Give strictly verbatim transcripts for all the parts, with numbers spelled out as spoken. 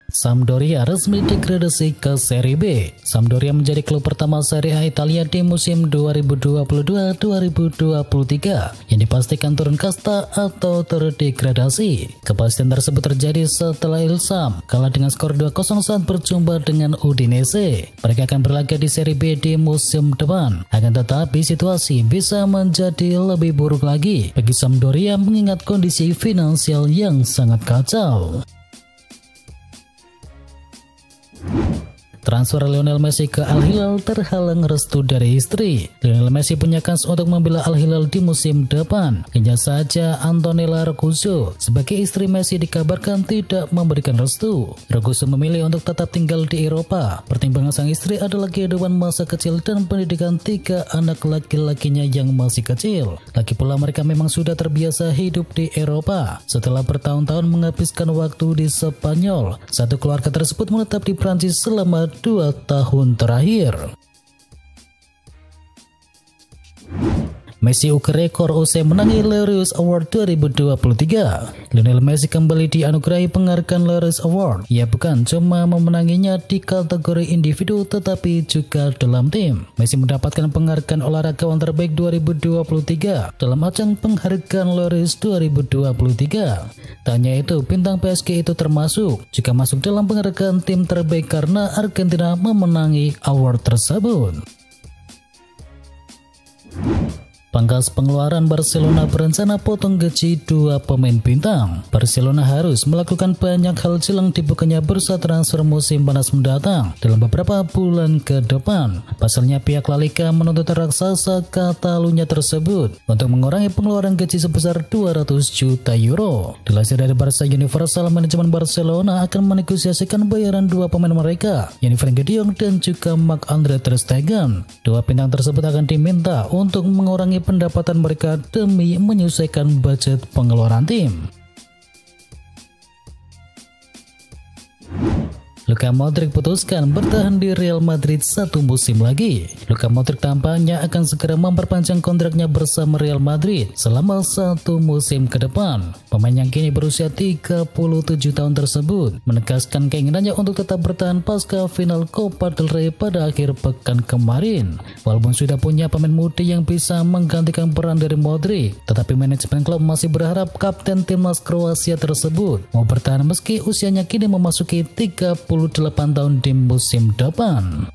Sampdoria resmi degradasi ke Serie B. Sampdoria menjadi klub pertama Serie A Italia di musim dua ribu dua puluh dua dua ribu dua puluh tiga yang dipastikan turun kasta atau terdegradasi. Kepastian tersebut terjadi setelah Ilsam kalah dengan skor dua kosong saat berjumpa dengan Udinese. Mereka akan berlaga di Serie B di musim depan. Akan tetapi situasi bisa menjadi lebih buruk lagi bagi Sampdoria mengingat kondisi finansial yang sangat kacau. Transfer Lionel Messi ke Al Hilal terhalang restu dari istri. Lionel Messi punya kans untuk membela Al Hilal di musim depan. Hanya saja Antonella Roccuzzo sebagai istri Messi dikabarkan tidak memberikan restu. Roccuzzo memilih untuk tetap tinggal di Eropa. Pertimbangan sang istri adalah kehidupan masa kecil dan pendidikan tiga anak laki-lakinya yang masih kecil. Lagi pula mereka memang sudah terbiasa hidup di Eropa. Setelah bertahun-tahun menghabiskan waktu di Spanyol, satu keluarga tersebut menetap di Prancis selama dua tahun terakhir. Messi ukir rekor usai menangi Laureus Award dua ribu dua puluh tiga. Lionel Messi kembali dianugerahi penghargaan Laureus Award. Ia bukan cuma memenanginya di kategori individu tetapi juga dalam tim. Messi mendapatkan penghargaan olahragawan terbaik dua ribu dua puluh tiga dalam ajang penghargaan Laureus dua ribu dua puluh tiga. Tak hanya itu, bintang P S G itu termasuk juga masuk dalam penghargaan tim terbaik karena Argentina memenangi award tersebut. Pangkas pengeluaran, Barcelona berencana potong gaji dua pemain bintang. Barcelona harus melakukan banyak hal jelang dibukanya bursa transfer musim panas mendatang dalam beberapa bulan ke depan. Pasalnya pihak La Liga menuntut raksasa Catalunya tersebut untuk mengurangi pengeluaran gaji sebesar dua ratus juta euro. Dilansir dari Barca Universal, manajemen Barcelona akan menegosiasikan bayaran dua pemain mereka, yakni Frenkie de Jong dan juga Marc-Andre ter Stegen. Dua bintang tersebut akan diminta untuk mengurangi pendapatan mereka demi menyesuaikan budget pengeluaran tim. Luka Modric putuskan bertahan di Real Madrid satu musim lagi. Luka Modric tampaknya akan segera memperpanjang kontraknya bersama Real Madrid selama satu musim ke depan. Pemain yang kini berusia tiga puluh tujuh tahun tersebut menegaskan keinginannya untuk tetap bertahan pasca final Copa del Rey pada akhir pekan kemarin. Walaupun sudah punya pemain muda yang bisa menggantikan peran dari Modric, tetapi manajemen klub masih berharap kapten timnas Kroasia tersebut mau bertahan meski usianya kini memasuki tiga puluh delapan tahun di musim depan.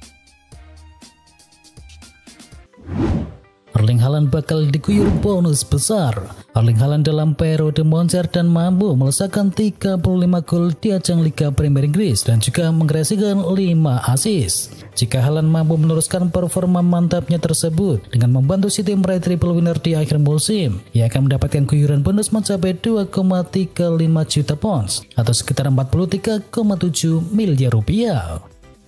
Erling Haaland bakal diguyur bonus besar. Erling Haaland dalam periode moncer dan mampu melesakkan tiga puluh lima gol di ajang Liga Premier Inggris dan juga mengkreasikan lima assist. Jika Haaland mampu meneruskan performa mantapnya tersebut dengan membantu City meraih triple winner di akhir musim, ia akan mendapatkan guyuran bonus mencapai dua koma tiga lima juta pounds atau sekitar empat puluh tiga koma tujuh miliar rupiah.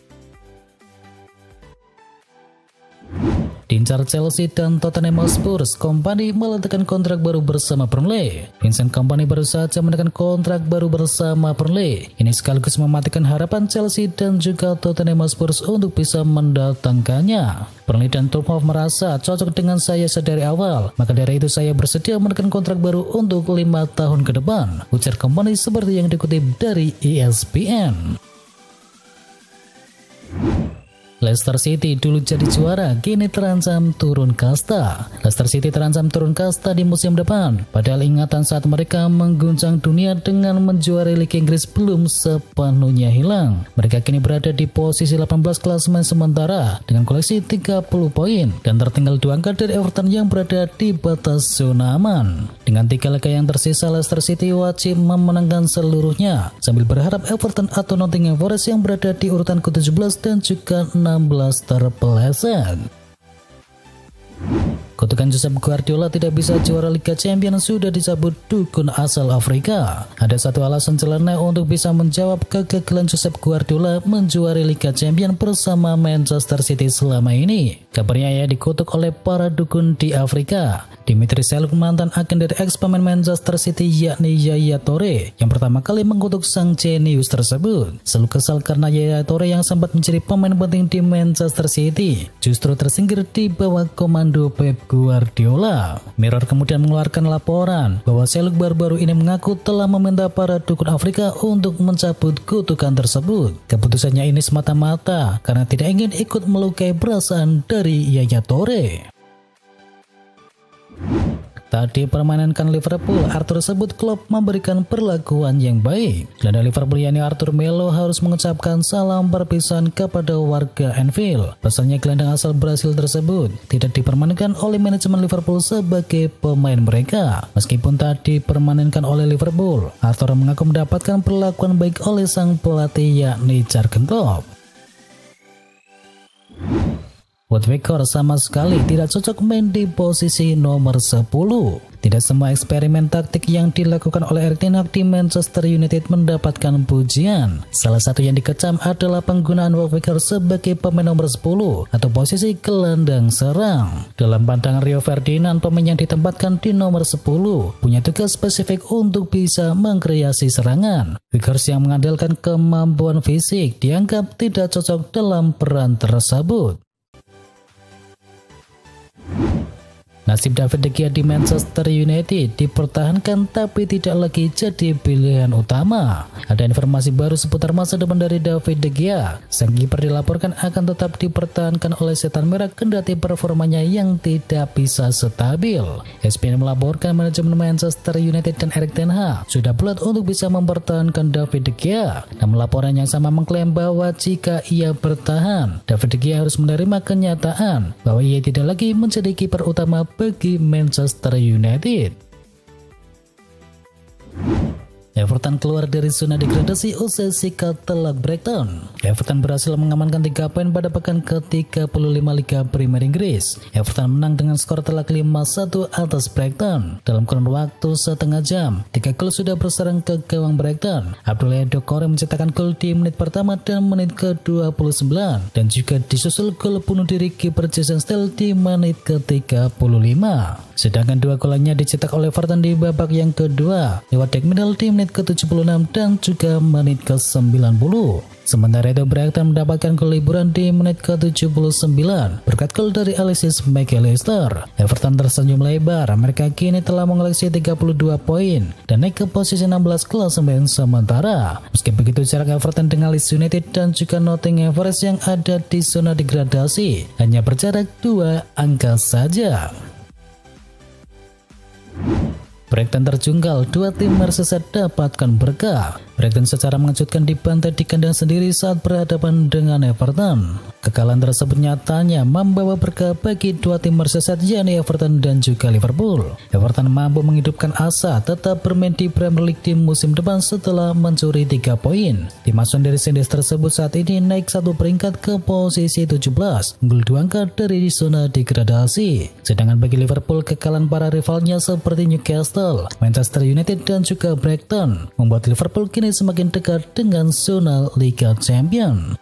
Diincar Chelsea dan Tottenham Hotspur, Kompany meletakkan kontrak baru bersama Burnley. Vincent Kompany baru saja menekan kontrak baru bersama Burnley. Ini sekaligus mematikan harapan Chelsea dan juga Tottenham Hotspur untuk bisa mendatangkannya. Burnley dan Tottenham merasa cocok dengan saya sedari awal, maka dari itu saya bersedia menekan kontrak baru untuk lima tahun ke depan, ujar Kompany seperti yang dikutip dari E S P N. Leicester City dulu jadi juara, kini terancam turun kasta. Leicester City terancam turun kasta di musim depan, padahal ingatan saat mereka mengguncang dunia dengan menjuarai Liga Inggris belum sepenuhnya hilang. Mereka kini berada di posisi delapan belas klasemen sementara dengan koleksi tiga puluh poin dan tertinggal dua angka dari Everton yang berada di batas zona aman. Dengan tiga laga yang tersisa, Leicester City wajib memenangkan seluruhnya sambil berharap Everton atau Nottingham Forest yang berada di urutan ke tujuh belas dan juga enam belas terpeleset. Kutukan Josep Guardiola tidak bisa juara Liga Champions sudah dicabut dukun asal Afrika. Ada satu alasan celana untuk bisa menjawab kegagalan Josep Guardiola menjuari Liga Champions bersama Manchester City selama ini. Kabarnya ia dikutuk oleh para dukun di Afrika. Dimitri Seluk, mantan agen dari ex pemain Manchester City yakni Yaya Toure, yang pertama kali mengutuk sang jenius tersebut. Seluk kesal karena Yaya Toure yang sempat menjadi pemain penting di Manchester City justru tersingkir di bawah komando Pep Pep Guardiola. Mirror kemudian mengeluarkan laporan bahwa selug baru-baru ini mengaku telah meminta para dukun Afrika untuk mencabut kutukan tersebut. Keputusannya ini semata-mata karena tidak ingin ikut melukai perasaan dari Yaya Toure. Tak dipermanenkan Liverpool, Arthur sebut Klopp memberikan perlakuan yang baik. Gelandang Liverpool yakni Arthur Melo harus mengucapkan salam perpisahan kepada warga Anfield. Pasalnya gelandang asal Brasil tersebut tidak dipermanenkan oleh manajemen Liverpool sebagai pemain mereka. Meskipun tak dipermanenkan oleh Liverpool, Arthur mengaku mendapatkan perlakuan baik oleh sang pelatih yakni Jurgen Klopp. Woodward sama sekali tidak cocok main di posisi nomor sepuluh. Tidak semua eksperimen taktik yang dilakukan oleh Erik ten Hag di Manchester United mendapatkan pujian. Salah satu yang dikecam adalah penggunaan Woodward sebagai pemain nomor sepuluh atau posisi gelandang serang. Dalam pandangan Rio Ferdinand, pemain yang ditempatkan di nomor sepuluh punya tugas spesifik untuk bisa mengkreasi serangan. Woodward yang mengandalkan kemampuan fisik dianggap tidak cocok dalam peran tersebut. Nasib David De Gea di Manchester United dipertahankan tapi tidak lagi jadi pilihan utama. Ada informasi baru seputar masa depan dari David De Gea. Sang kiper dilaporkan akan tetap dipertahankan oleh Setan Merah kendati performanya yang tidak bisa stabil. E S P N melaporkan manajemen Manchester United dan Erik ten Hag sudah bulat untuk bisa mempertahankan David De Gea. Namun laporan yang sama mengklaim bahwa jika ia bertahan, David De Gea harus menerima kenyataan bahwa ia tidak lagi menjadi kiper utama bagi Manchester United. Everton keluar dari zona degradasi usai sikat telak Brighton. Everton berhasil mengamankan tiga poin pada pekan ke tiga puluh lima Liga Premier Inggris. Everton menang dengan skor telak lima satu atas Brighton. Dalam kurun waktu setengah jam, tiga gol sudah bersarang ke gawang Brighton. Abdoulaye Doucouré mencetakkan gol di menit pertama dan menit ke dua puluh sembilan, dan juga disusul gol bunuh diri kiper Jason Steele di menit ke tiga puluh lima. Sedangkan dua gol lainnya dicetak oleh Everton di babak yang kedua lewat Jack Midal di menit ke tujuh puluh enam dan juga menit ke sembilan puluh. Sementara itu Brighton mendapatkan gol hiburan di menit ke tujuh puluh sembilan berkat gol dari Alexis McAllister. Everton tersenyum lebar, mereka kini telah mengoleksi tiga puluh dua poin dan naik ke posisi enam belas klasemen sementara. Meski begitu, jarak Everton dengan Leeds United dan juga Nottingham Forest yang ada di zona degradasi hanya berjarak dua angka saja. Brighton terjungkal, dua tim Merseyside dapatkan berkah. Brighton secara mengejutkan dibantai di kandang sendiri saat berhadapan dengan Everton. Kekalahan tersebut nyatanya membawa berkah bagi dua tim Merseyside yakni Everton dan juga Liverpool. Everton mampu menghidupkan asa tetap bermain di Premier League di musim depan setelah mencuri tiga poin. Tim asuhan dari Saints tersebut saat ini naik satu peringkat ke posisi tujuh belas, unggul dua angka dari zona degradasi. Sedangkan bagi Liverpool, kekalahan para rivalnya seperti Newcastle, Manchester United dan juga Brighton membuat Liverpool kini semakin dekat dengan zona Liga Champions.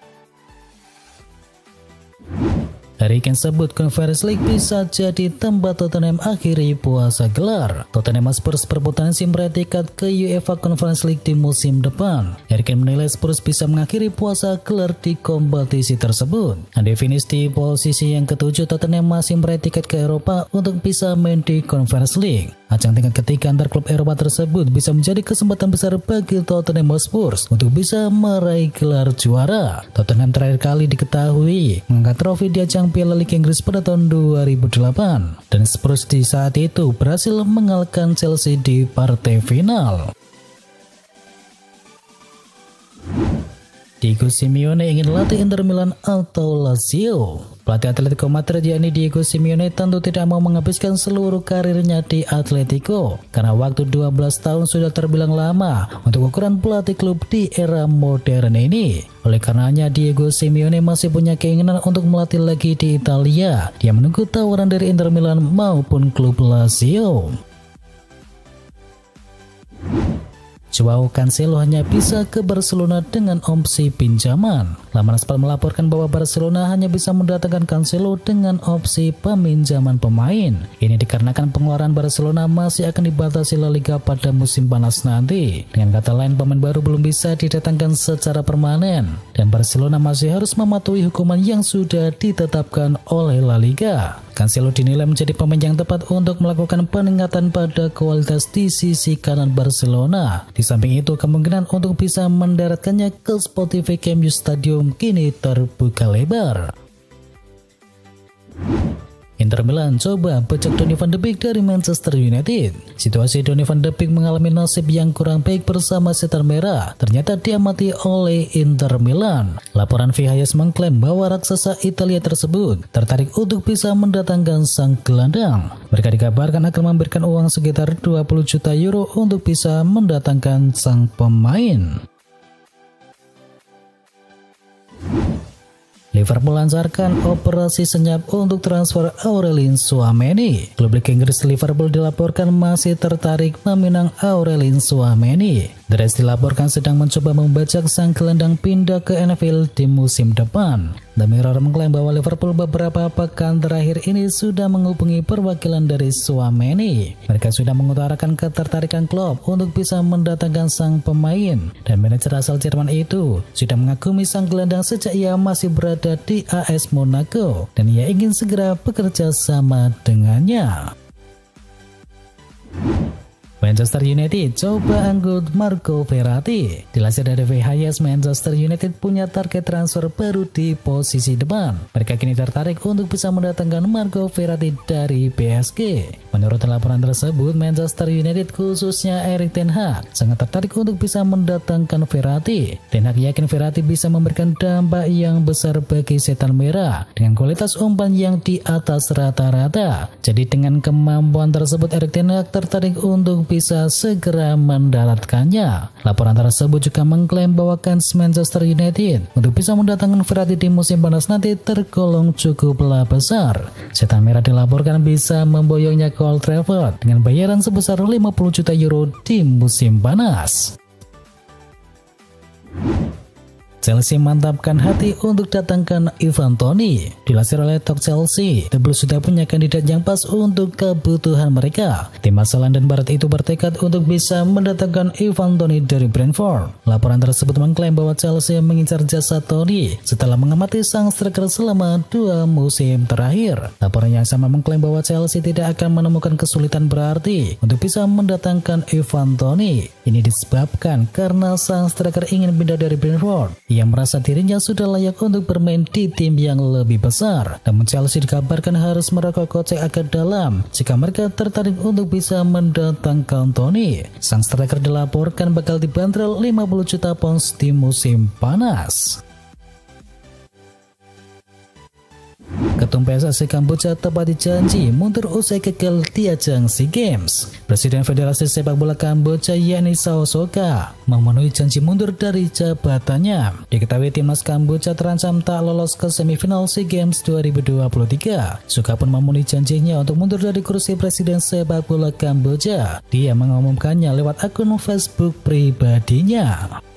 Harry Kane sebut Conference League bisa jadi tempat Tottenham akhiri puasa gelar. Tottenham Spurs berpotensi meraih tiket ke UEFA Conference League di musim depan. Harry Kane menilai Spurs bisa mengakhiri puasa gelar di kompetisi tersebut. Anda finish di posisi yang ketujuh, Tottenham masih meraih tiket ke Eropa untuk bisa main di Conference League. Ajang tingkat ketiga antar klub Eropa tersebut bisa menjadi kesempatan besar bagi Tottenham Spurs untuk bisa meraih gelar juara. Tottenham terakhir kali diketahui mengangkat trofi di ajang Piala Liga Inggris pada tahun dua ribu delapan, dan Spurs di saat itu berhasil mengalahkan Chelsea di partai final. Diego Simeone ingin latih Inter Milan atau Lazio. Pelatih Atletico Madrid yakni Diego Simeone tentu tidak mau menghabiskan seluruh karirnya di Atletico karena waktu dua belas tahun sudah terbilang lama untuk ukuran pelatih klub di era modern ini. Oleh karenanya Diego Simeone masih punya keinginan untuk melatih lagi di Italia. Dia menunggu tawaran dari Inter Milan maupun klub Lazio. Joao Cancelo hanya bisa ke Barcelona dengan opsi pinjaman. Laman Sport melaporkan bahwa Barcelona hanya bisa mendatangkan Cancelo dengan opsi peminjaman pemain. Ini dikarenakan pengeluaran Barcelona masih akan dibatasi La Liga pada musim panas nanti. Dengan kata lain, pemain baru belum bisa didatangkan secara permanen, dan Barcelona masih harus mematuhi hukuman yang sudah ditetapkan oleh La Liga. Cancelo dinilai menjadi pemain yang tepat untuk melakukan peningkatan pada kualitas di sisi kanan Barcelona. Di samping itu, kemungkinan untuk bisa mendaratkannya ke Spotify Camp Nou Stadium kini terbuka lebar. Inter Milan coba bajak Donny van de Beek dari Manchester United. Situasi Donny van de Beek mengalami nasib yang kurang baik bersama Setan Merah ternyata diamati oleh Inter Milan. Laporan Vihajas mengklaim bahwa raksasa Italia tersebut tertarik untuk bisa mendatangkan sang gelandang. Mereka dikabarkan akan memberikan uang sekitar dua puluh juta euro untuk bisa mendatangkan sang pemain. Liverpool lancarkan operasi senyap untuk transfer Aurelien Tchouaméni. Klub Liga Inggris Liverpool dilaporkan masih tertarik meminang Aurelien Tchouaméni. The Reds dilaporkan sedang mencoba membajak sang gelandang pindah ke N F L di musim depan. The Mirror mengklaim bahwa Liverpool beberapa pekan terakhir ini sudah menghubungi perwakilan dari Tchouaméni. Mereka sudah mengutarakan ketertarikan klub untuk bisa mendatangkan sang pemain, dan manajer asal Jerman itu sudah mengagumi sang gelandang sejak ia masih berada di A S Monaco, dan ia ingin segera bekerja sama dengannya. Manchester United coba angkut Marco Verratti. Dilansir dari Vihajas, Manchester United punya target transfer baru di posisi depan. Mereka kini tertarik untuk bisa mendatangkan Marco Verratti dari P S G. Menurut laporan tersebut, Manchester United khususnya Erik ten Hag sangat tertarik untuk bisa mendatangkan Verratti. Ten Hag yakin Verratti bisa memberikan dampak yang besar bagi Setan Merah dengan kualitas umpan yang di atas rata-rata. Jadi dengan kemampuan tersebut, Erik ten Hag tertarik untuk bisa segera mendaratkannya. Laporan tersebut juga mengklaim bahwa kans Manchester United untuk bisa mendatangkan Verratti di musim panas nanti tergolong cukuplah besar. Setan Merah dilaporkan bisa memboyongnya ke Old Trafford dengan bayaran sebesar lima puluh juta euro di musim panas. Chelsea mantapkan hati untuk datangkan Ivan Toney. Dilansir oleh Talk Chelsea, The Blues sudah punya kandidat yang pas untuk kebutuhan mereka. Tim asal London Barat itu bertekad untuk bisa mendatangkan Ivan Toney dari Brentford. Laporan tersebut mengklaim bahwa Chelsea mengincar jasa Toney setelah mengamati sang striker selama dua musim terakhir. Laporan yang sama mengklaim bahwa Chelsea tidak akan menemukan kesulitan berarti untuk bisa mendatangkan Ivan Toney. Ini disebabkan karena sang striker ingin pindah dari Brentford. Ia merasa dirinya sudah layak untuk bermain di tim yang lebih besar. Namun Chelsea dikabarkan harus merogoh kocek agak dalam jika mereka tertarik untuk bisa mendatangkan Toney. Sang striker dilaporkan bakal dibanderol lima puluh juta pounds di musim panas. Ketum P S S I Kamboja tepati janji mundur usai gagal di ajang SEA Games. Presiden Federasi Sepak Bola Kamboja yakni Sao Soka memenuhi janji mundur dari jabatannya. Diketahui timnas Kamboja terancam tak lolos ke semifinal SEA Games dua ribu dua puluh tiga. Soka pun memenuhi janjinya untuk mundur dari kursi Presiden Sepak Bola Kamboja. Dia mengumumkannya lewat akun Facebook pribadinya.